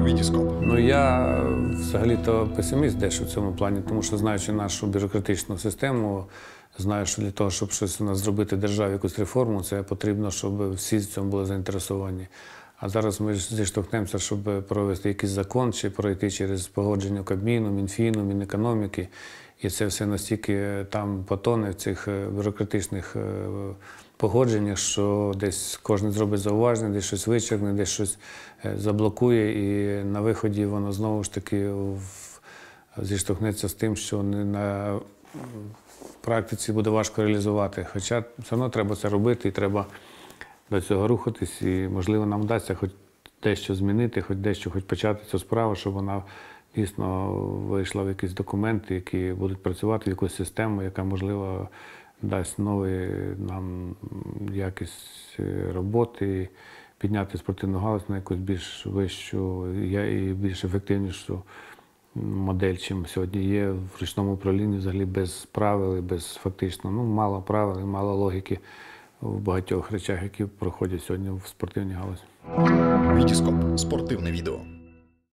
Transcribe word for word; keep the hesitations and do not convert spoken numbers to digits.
Вітіскоп. Ну, я взагалі-то песиміст дещо в цьому плані, тому що, знаючи нашу бюрократичну систему, знаю, що для того, щоб щось у нас зробити в державі, якусь реформу, це потрібно, щоб всі в цьому були заінтересовані. А зараз ми ж зіштовхнемося, щоб провести якийсь закон чи пройти через погодження Кабміну, Мінфіну, Мінекономіки. І це все настільки там потоне в цих бюрократичних погодженнях, що десь кожен зробить зауваження, десь щось вичеркне, десь щось заблокує, і на виході воно знову ж таки зіштовхнеться з тим, що на практиці буде важко реалізувати. Хоча все одно треба це робити і треба до цього рухатись, і, можливо, нам вдасться хоч дещо змінити, хоч дещо, хоч почати цю справу, щоб вона дійсно вийшла в якісь документи, які будуть працювати в якусь систему, яка, можливо, дасть нові нам якість роботи, підняти спортивну галузь на якусь більш вищу і більш ефективнішу модель, чим сьогодні є в ручному управлінні, взагалі без правил, без фактично, ну, мало правил і мало логіки в багатьох речах, які проходять сьогодні в спортивній галузі. Вітіскоп. Спортивне відео.